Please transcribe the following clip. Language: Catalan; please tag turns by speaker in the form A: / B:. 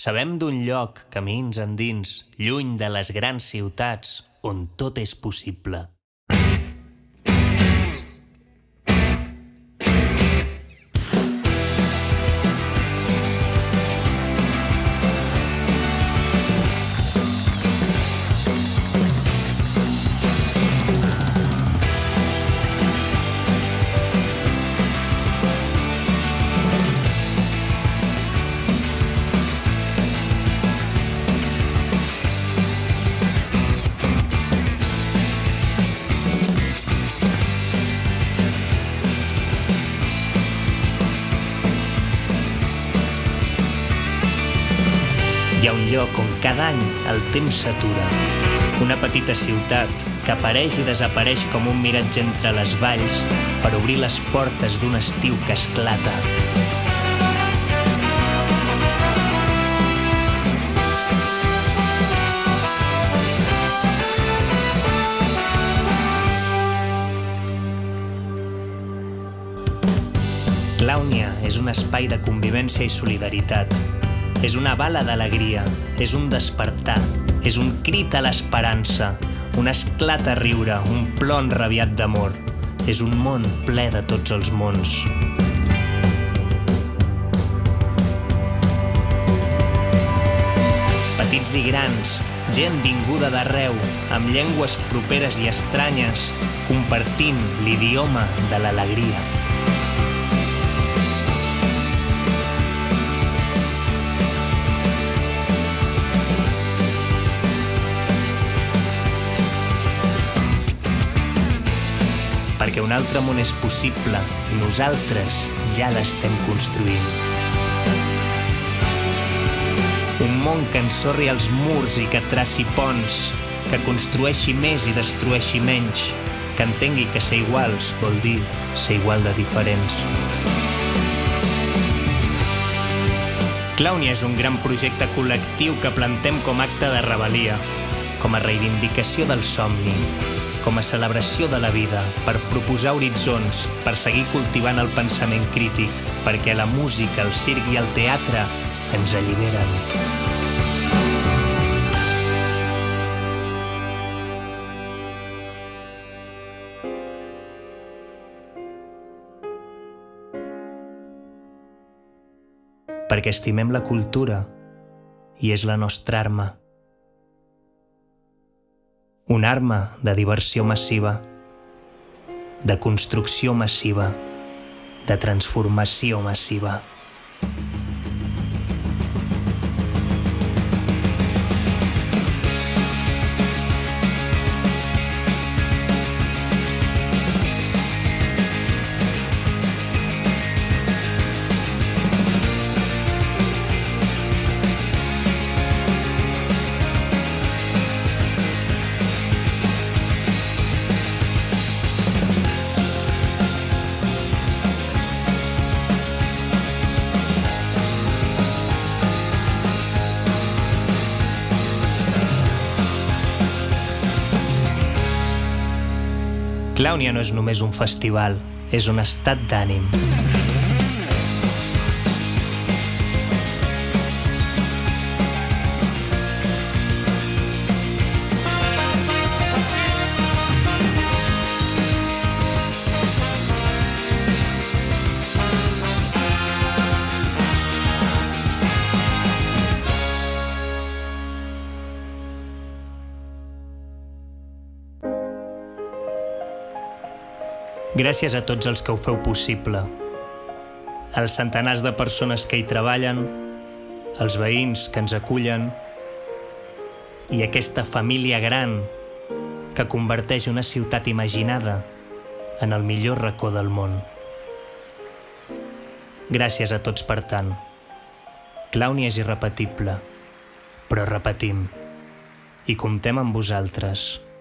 A: Sabem d'un lloc, camins endins, lluny de les grans ciutats, on tot és possible. Hi ha un lloc on cada any el temps s'atura. Una petita ciutat que apareix i desapareix com un miratge entre les valls per obrir les portes d'un estiu que esclata. Clownia és un espai de convivència i solidaritat. És una bala d'alegria, és un despertar, és un crit a l'esperança, un esclat a riure, un plor enrabiat d'amor. És un món ple de tots els mons. Petits i grans, gent vinguda d'arreu, amb llengües properes i estranyes, compartint l'idioma de l'alegria. Perquè un altre món és possible i nosaltres ja l'estem construint. Un món que ensorri els murs i que traci ponts, que construeixi més i destrueixi menys, que entengui que ser iguals vol dir ser igual de diferents. Clownia és un gran projecte col·lectiu que plantem com acte de rebel·lia, com a reivindicació del somni, com a celebració de la vida, per proposar horitzons, per seguir cultivant el pensament crític, perquè la música, el circ i el teatre ens alliberen. Perquè estimem la cultura i és la nostra arma. Una arma de diversió massiva, de construcció massiva, de transformació massiva. Clownia no és només un festival, és un estat d'ànim. Gràcies a tots els que ho feu possible, als centenars de persones que hi treballen, als veïns que ens acullen i aquesta família gran que converteix una ciutat imaginada en el millor racó del món. Gràcies a tots per tant. Clownia és irrepetible, però repetim, i comptem amb vosaltres.